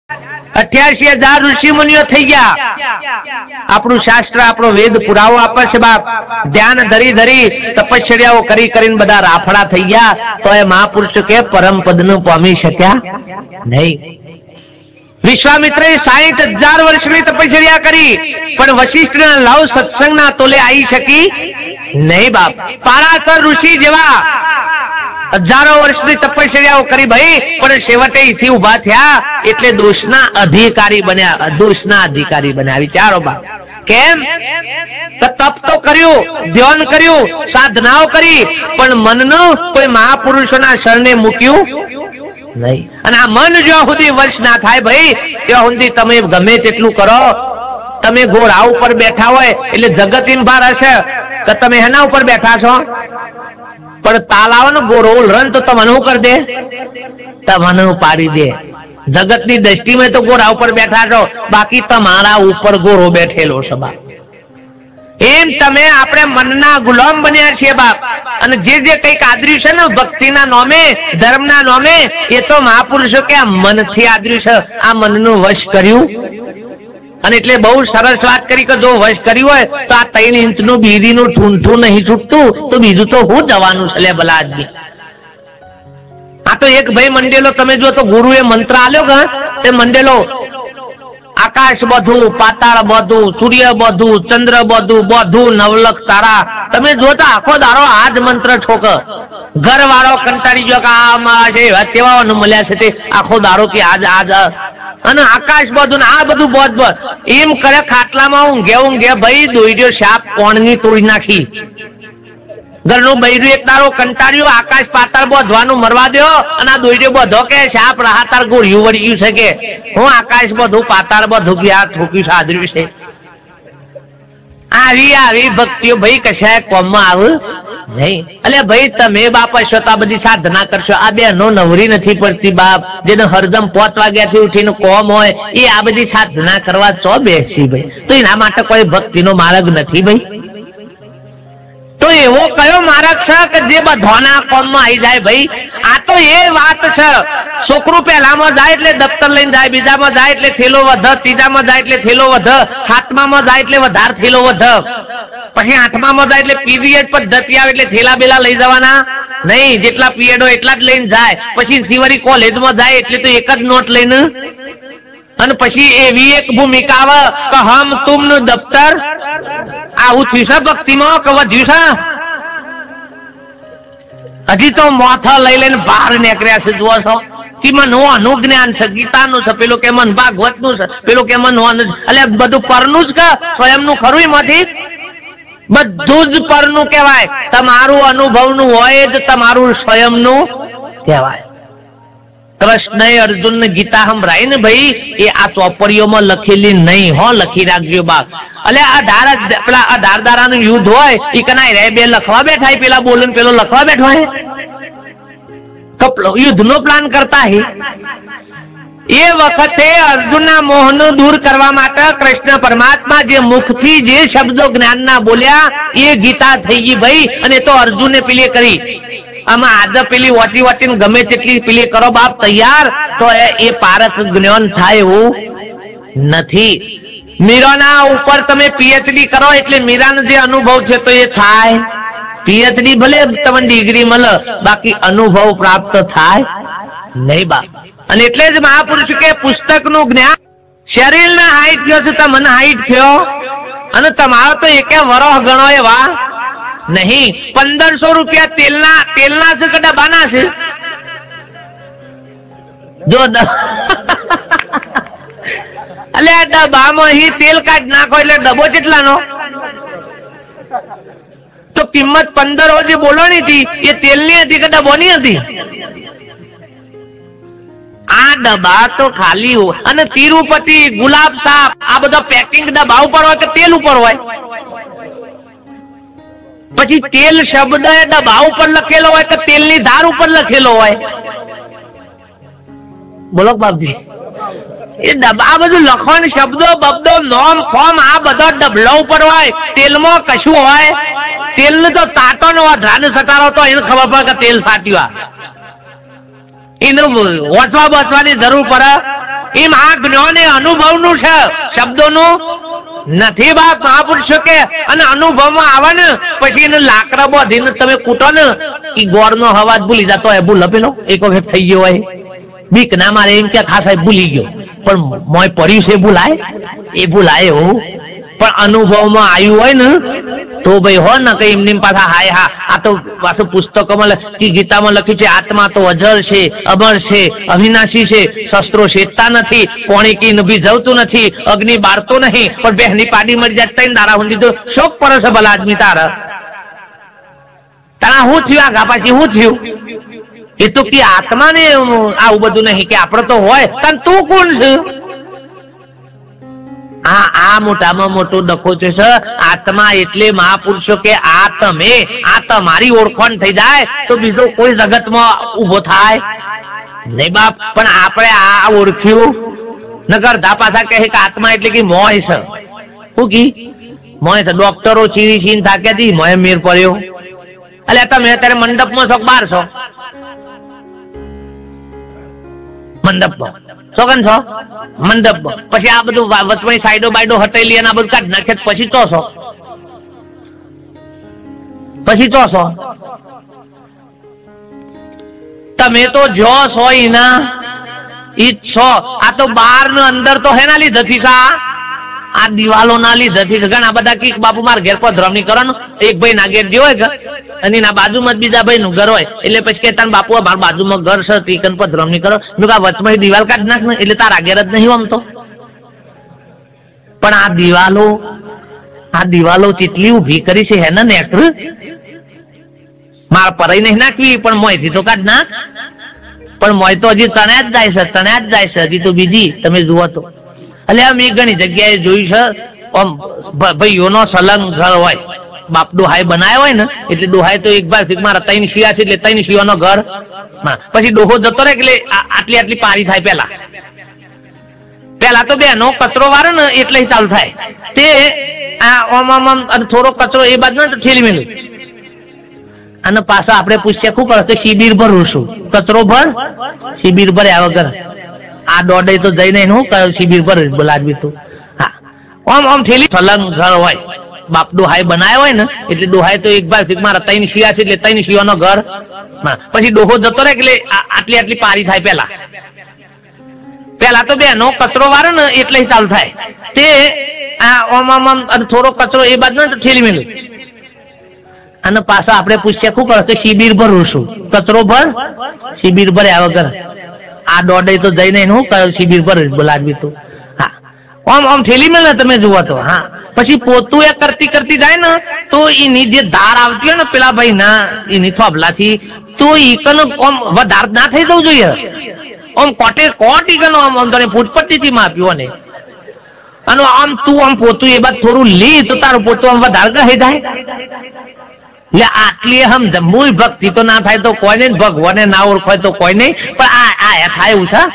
88,000 ऋषि मुनिओ थई गया। આપણું શાસ્ત્ર આપણો વેદ પુરાવો આપે છે બાપ। ધ્યાન ધરી ધરી તપશ્ચર્યાઓ કરી કરીને બધા રાફડા થઈ ગયા તો એ મહાપુરુષ કે પરમ પદનું પામી શક્યા નહીં। વિશ્વામિત્રે 60,000 વર્ષની તપશ્ચર્યા કરી પણ વશિષ્ઠના લવ સત્સંગના તોલે આવી શકી નહીં બાપ। પારાશર ઋષિ જેવા हजारों वर्षनी तपस्याओ करी भाई पण छेवटे इथी उभा थया एटले दोषना अधिकारी बन्या। दोषना अधिकारी बन्या। विचारो बा केम तप तो कर्यु, ध्यान कर्यु, साधनाओ करी पण मननु कोई महापुरुषोना शरणे मूक्यु नहीं। अने आ मन जो सुधी वश ना थाय भाई त्या सुधी तमे गमे तेटलुं करो। तमे घोड़ा उपर बैठा होय एटले जगत इन भार हशे तो तमे हेना उपर बैठा छो पर तालावन गोरो रन तो तमनु कर दे, तमनु पाड़ी दे। जगतनी दृष्टि में तो गोरा ऊपर बैठा छो बाकी तमारा ऊपर गोरो बैठेलो छे बाप। एम तमे आपणे मनना गुलाम बन्या छे बाप। अने जे जे कईक आदर्યું છે ને ભક્તિના નામે ધર્મના નામે એ તો મહાપુરુષો કે આ મનથી આદર્યું છે। આ મનનું વશ કર્યું અને એટલે બહુ સરસ વાત કરી કે જો વશ કર્યું હોય તો આ 3 ઇંચનું બીડીનું ઠૂંઠું નહીં છૂટતું તો બીજું તો હું જવાનું છે લે ભલા આદમી। આ તો એક ભાઈ મંડેલો તમે જો તો ગુરુએ મંત્ર આલ્યો કે તે મંડેલો आकाश बधु, पाताल बधु, सूर्य बधु, चंद्र बधु, बधु नवलख तारा। तमे जोता आखो दारो आज मंत्र ठोक। घर वाळो कंटाळी गयो के आ माजे तेवानो मळ्या छे ते आखो दारो के आज आज अने आकाश बधु ने आ बधु बध एम करे खाटलामां ऊंघे भाई दोईड्यो साप कोणनी तोड़ी नाखी। घरनु बૈરું एक दारो कंटाळ्यो आकाश पाताळ बधवानुं मरवा दो अने आ दोईड्यो बधो के साप राहतार गोळिયું वळग्યું છે के હું आकाश बधु पाताळ बधु की आ ठोक्યું છે आदर्યું છે। આવી આવી ભક્તિઓ ભાઈ કશાય કોમમાં આવ નહીં। એટલે ભાઈ તમે બાપ હશો તો આ બધી સાધના કરશો। આ બેનો નવરી નથી પડતી બાપ જેને હરદમ 5 વાગ્યાથી ઉઠીને કોમ હોય એ આ બધી સાધના કરવા ચો બેસી ભાઈ તો એના માટે કોઈ ભક્તિનો માર્ગ નથી ભાઈ। तो एवो कयो मार्ग छे के जे बधाना कोम में आई जाए भाई। आ तो ये बात छे छोकरू पहला में जाए एटले दफ्तर लईने जाए, बीजा में जाए एटले थेलो वध, तीजा में जाए एटले थेलो वध, सातमा में जाए एटले वधार थेलो वध, पछी आठमा में जाए एटले पीरियड पद्धति आवे एटले थेला बेला लई जवाना नहीं। जेटला पीरियड हो एटला ज लईने जाए। पछी सिवरी कॉलेज में जाए एटले तो एक ज नोट लईने अने पछी एवी एक भूमिका आवे के हम तुमनु दफ्तर आવું થયું છે ભક્તિમાં કે વધ્યું છે? હજી તો મોથા લઈ લઈને બહાર નીકળ્યા છે જુઓ છો। તેમાં અનુજ્ઞાન છે, ગીતાનું છે, પેલું કે મન ભાગવતનું છે, પેલું કે મન એટલે બધું પરનું જ કે સ્વયંનું ખરું એમાંથી બધું જ પરનું કહેવાય। તમારું અનુભવનું હોય જ તમારું સ્વયંનું કહેવાય। कृष्ण अर्जुन ने गीता संभळाई ने भाई ए आ चौपड़ीओ में लखेली नहीं हो, लखी राखजो बाप। अले 18 दारानुं युद्ध होय ई कनाय रे बे लखवा बैठा है, पेला बोलन पेलो लखवा बैठो है, कपलो युद्धनो प्लान करता है। ए वखते अर्जुनना मोहने दूर करवा माटे कृष्ण परमात्मा जे मुखथी जे शब्दो ज्ञानना बोल्या ए गीता थई गई भाई। अने तो अर्जुने पेली करी आमा आज पेली वाटी वाटी गमे तेटली पेली करो बाप तैयार तो ए पारक ज्ञान थाय एवुं नथी। मीराना ऊपर तमे पीएचडी करो एटले मीरानो जे अनुभव छे तो ए थाय। पीएचडी भले तमने डिग्री मळे बाकी अनुभव प्राप्त थाय नहीं बाप। अने एटले ज महापुरुष के पुस्तकनुं ज्ञान शरीरना हाइट थयो छे तमने हाइट थयो अने तमारो तो एके वरह गणो एवा नहीं। 1500 रुपया तेलना से के डब्बाना से जो अले आ डब्बामां ही तेल काढ नाखो એટલે ડબ્બો કેટલાનો तो किंमत 15 जे बोलणी थी ये तेलनी हती के डब्बोनी हती? आ डब्बा तो खाली हो अने तिरुपति गुलाब साहब आ बधा पेकिंग डब्बा उपर होय के तेल उपर होय? પછી તેલ શબ્દ ડબ્બા ઉપર લખેલો હોય કે તેલની ધાર ઉપર લખેલો હોય? બોલો બાપજી એ ડબ્બા બધું લખવાનું શબ્દો બબ્દો નોમ ફોર્મ આ બધા ડબલા ઉપર હોય। તેલમાં કશું હોય? તેલને તો તાતોનો વધારે સટારો તો એને ખબર પડે કે તેલ ફાટ્યું। એને વોચવા બચવાની જરૂર પડે? એમ આ જ્ઞાન એ અનુભવનું છે, શબ્દોનું નથી બાપ. મહાપુરુષો કે અને અનુભવમાં આવે ને પછી એને લાકડા બાંધીને તમે કૂટો ને એ ગોળનો અવાજ ભૂલી જતો હોય. ભૂલ પેલો એક વખત થઈ ગયો હોય, બીક ના મારે એમ કે ખાસ ભૂલી ગયો, પણ મોય પડ્યું છે ભૂલાય, એ ભૂલાય એવું. પણ અનુભવમાં આવ્યું હોય ને તો ભાઈ હો ને કઈ એમની પાછા હાય હા. આ તો પાછું પુસ્તકોમાં ગીતામાં લખ્યું છે, આત્મા તો અજર છે, અમર છે, અવિનાશી છે, શસ્ત્રો શેતતા નથી, પોણી કી ભીજવતું નથી, અગ્નિ બાળતો નહીં, પણ બહેની પાડી મરી જાય તઈ દારા હુંદી તો શોક પડે છે ભલા આદમી તારા. તારા શું થયું આગા પાછી શું થયું? એ તો કે આત્માને આવું બધું નહીં કે આપણે તો હોય. કારણ તું કોણ છે? આ મોટામાં મોટો ડખો છે આત્મા એટલે મહાપુરુષો કે આ તમે, આ તમારી ઓળખાણ થઈ જાય તો બીજો કોઈ જગતમાં ઉભો થાય નહીં બાપ. પણ આપણે આ ઓળખ્યું નગર ધા પાછા કહે કે આત્મા એટલે કે મોય છે. શું કી મોય છે? ડોક્ટરો ચીરી છીન થાક્યા હતી, મોય મેર પડ્યો. એટલે તમે અત્યારે મંડપમાં છો, બહાર છો? મંડપમાં સોગન છો, મંડપમાં. પછી આ બધું વચમાં સાઈડો બાઈડો હટાઈ અને આ બધું કાઢી નાખે પછી ચો છો, પછી ચો છો તમે તો જો છો એના ઈ છો. આ તો બહાર ને અંદર તો હેના લીધેથી કા આ દિવાલો ના લીધેથી ઘણા બધા કઈક બાપુ માર ઘેર પર ધ્રમણી કરો ને એક ભાઈ ના ઘેર જે હોય કે અને એના બાજુમાં બીજા ભાઈ નું ઘર હોય એટલે પછી કહેતા બાપુ મારા બાજુમાં ઘર છે તીકન પર ધ્રમણી કરો. મેં કહા વચમાં દિવાલ કાઢી નાખ ને એટલે તારા ઘેર જ નહીં આમ તો. પણ આ દિવાલો કેટલી ઉભી કરી છે હેને નેક્ર માર પરાઈ નહીં નાખવી પણ મોયથી તો કાઢ નાખ. પણ મોય તો હજી તણ્યા જ જાય છે હજી તો બીજી તમે જુઓ તો. એટલે મેં ઘણી જગ્યાએ જોયું છે ભાઈઓનો સલંગ ઘર હોય, બાપ ડોહાઈ બનાવ્યો હોય ને એટલે ડોહાઈ તો એક બાર મારા ત્રણ શિયા છે એટલે ત્રણ શિયાનો ઘર. પછી ડોહો જતો રહે એટલે આટલી પારી થાય. પેલા તો બેનો કચરો વારે ને એટલે ચાલુ થાય તે થોડો કચરો એ બાજુ ને ઠેલી મેલું અને પાછા આપણે પૂછ્યા શું કરે શિબિર ભરું છું, કચરો ભર શિબિર ભર્યા વગર આ દોડે તો જઈને શું કરે શિબિર ભર બોલાવી તું. હા આમ ઠેલી સલંગ ઘર હોય, બાપ ડોહાઈ બનાવ્યો હોય ને એટલે ડોહાઈ તો એક બાર મારા ત્રણ શિયા છે એટલે ત્રણ શિયાનો ઘર. પછી ડોહો જતો રહે એટલે આટલી પારી થાય. પેલા તો બેનો કચરો વારે ને એટલે ચાલુ થાય તે થોડો કચરો એ બાજુ ને ઠેલી મેલું અને પાછા આપણે પૂછ્યા શું કરે શિબિર ભરું છું, કચરો ભર શિબિર ભર્યા વગર આ દોડે તો જઈને શું કરે શિબિર ભર બોલાવી તું. હા આમ ઠેલી મેલે તમે જુઓ તો. હા પછી પોતું એ કરતી જાય ને તો એની જે ધાર આવતી હોય ને પેલા ભાઈ ના એની થોભલાથી તો ઈકન આમ વધાર ના થઈ જવું જોઈએ. આમ કોટ ઈકન આમ તને ફૂટપટ્ટીથી માપ્યું ને અને આમ તું આમ પોતું એ બાદ થોડું લી તો તારું પોતું આમ વધારે કહી જાય. એટલે આટલી મૂળ ભક્તિ તો ના થાય તો કોઈ નહીં, ભગવાને ના ઓળખાય તો કોઈ નહીં. પણ આ થાય એવું છે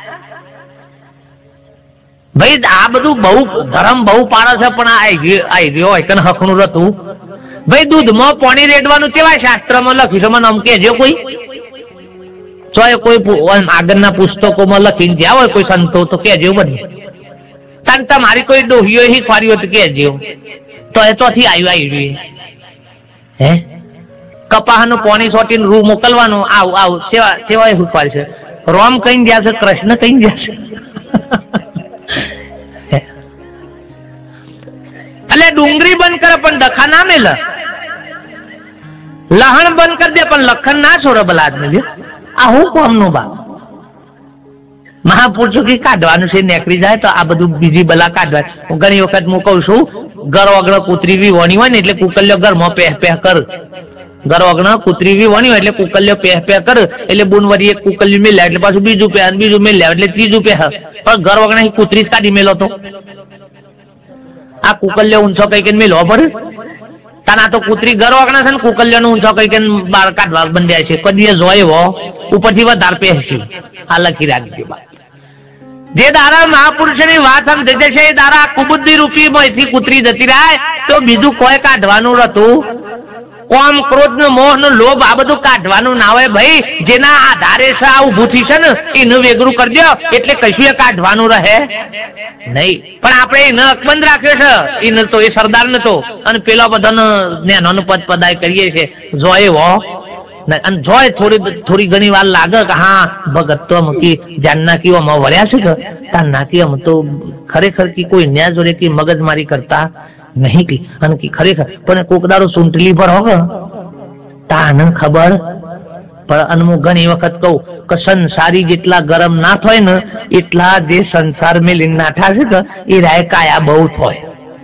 ભાઈ. આ બધું બહુ ધર્મ બહુ પાડે છે પણ આ રહ્યો એકન હકનું હતું ભાઈ. દૂધમાં પાણી રેડવાનું કેવાય શાસ્ત્રમાં લખ્યું છે મને આમ કેજો કોઈ આગળના પુસ્તકોમાં લખીને જ્યાં હોય કોઈ સંતો તો કેજો બધી. કારણ તમારી કોઈ ડોહીઓ શીખવાડી હોય તો કેજો તો એ ચોથી આવ્યું હે કપાહનું પાણી સોટીને રૂ મોકલવાનું આવું સેવા શીખવાડી છે. રોમ કઈ ગયા છે, કૃષ્ણ કઈ ગયા છે. એટલે ડુંગળી બંધ કરે પણ દખા ના મેલે, લહણ બંધ કરી દે પણ લખણ ના છોડે બલાદ ને. આ હું કોમનું બાપ મહાપુરુષો કે કાઢવાનું છે નીકળી જાય તો આ બધું બીજી બલા કાઢવા. હું ઘણી વખત હું કહું છું ઘર વગર કૂતરી બી વણી હોય ને એટલે કુકલ્યો ઘરમાં પહે કર. ઘર વગર કૂતરી બી વણી હોય એટલે કુકલ્યો પહે કર એટલે બુનવરી એક કુકલ્યું મેલ્યા એટલે પાછું બીજું મેલ્યા એટલે ત્રીજું પહે. પણ ઘર વગર કૂતરી જ કાઢી મેલો તો આ કુકલ્યો ઊંચો કઈ કે મેળવો પડે. તાના તો કૂતરી ઘર વાગણા છે ને કુકલ્યો નો ઊંચો કઈ કે બહાર કાઢવા બંધાય છે. કદી જોયો ઉપરથી વધારે પહેરશે. આ લખી રાખજો. જે દારા મહાપુરુષની વાત સમજે છે એ દારા કુબુદ્ધિ રૂપી માંથી કૂતરી જતી રહે તો બીજું કોઈ કાઢવાનું હતું કામ ક્રોધ નો મોહ નો લોભ આ બધું કાઢવાનું ના હોય ભાઈ. જેના આધારે છે આ ઉભું થી છે ને એનું વેગરું કરી દો એટલે કશું એ કાઢવાનું રહે નહીં. પણ આપણે એને અકબંધ રાખ્યો છે. એને તો એ સરદાર નતો અને પેલા બધાને નેનો પદ પદાય કરીએ છે જોય હો અને જોય થોડી ઘણી વાર લાગે કે હા ભગત તો અમકી જાનના કી અમે વળ્યા છે કે તાર નાકી અમ તો ખરેખર કી કોઈ ન્યા જોડે કી મગજમારી કરતા નહીં કી અને કી ખરેખર પણ કોકદારો સૂંટલી પર હોગ તાને ખબર પણ અનમુક ઘણી વખત કહું કે સંસારી જેટલા ગરમ ના થાય ને એટલા જે સંસાર મેલી નાઠા છે કે એ રાય કાયા બહુ થાય.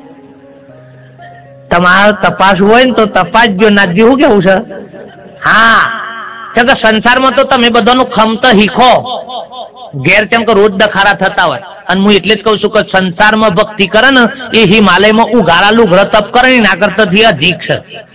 તમારે તપાસ હોય ને તો તપાસ જો ના જેવું કેવું છે. હા કે સંસારમાં તો તમે બધાનું ખમત શીખો ઘેર કેમ કે રોજ દખાડા થતા હોય અને હું એટલે જ કઉ છું કે સંસારમાં ભક્તિ કરે ને એ હિમાલયમાં ઉઘાડા લુગડા તપ કરે ના કરતા અધિક છે.